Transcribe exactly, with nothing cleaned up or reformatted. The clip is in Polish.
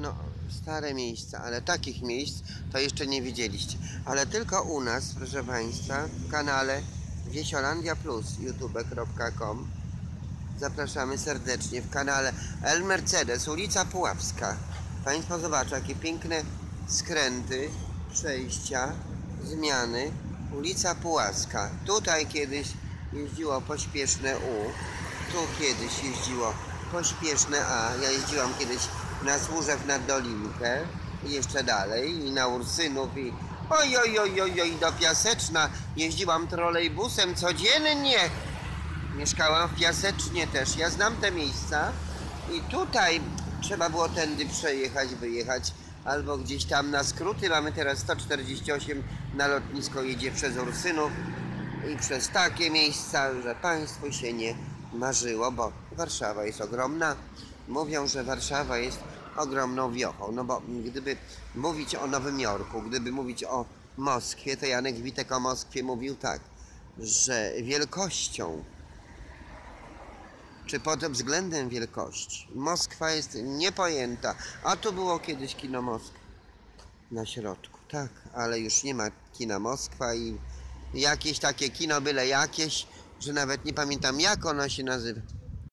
no, stare miejsca, ale takich miejsc to jeszcze nie widzieliście. Ale tylko u nas, proszę Państwa, w kanale Wiesiolandia Plus, youtube kropka com. Zapraszamy serdecznie w kanale El Mercedes, ulica Puławska. Państwo zobaczą, jakie piękne skręty, przejścia, zmiany. Ulica Puławska. Tutaj kiedyś jeździło pośpieszne U. Tu kiedyś jeździło pośpieszne A. Ja jeździłam kiedyś na Służew nad Dolinkę i jeszcze dalej, i na Ursynów, i oj, oj, oj, oj, oj, do Piaseczna. Jeździłam trolejbusem codziennie. Mieszkałam w Piasecznie też. Ja znam te miejsca i tutaj trzeba było tędy przejechać, wyjechać, albo gdzieś tam na skróty. Mamy teraz sto czterdzieści osiem, na lotnisko jedzie przez Ursynów i przez takie miejsca, że Państwu się nie marzyło, bo Warszawa jest ogromna. Mówią, że Warszawa jest ogromną wiochą, no bo gdyby mówić o Nowym Jorku, gdyby mówić o Moskwie, to Janek Witek o Moskwie mówił tak, że wielkością, czy pod względem wielkości, Moskwa jest niepojęta. A tu było kiedyś kino Moskwa na środku, tak, ale już nie ma kina Moskwa i jakieś takie kino byle jakieś, że nawet nie pamiętam, jak ono się nazywa.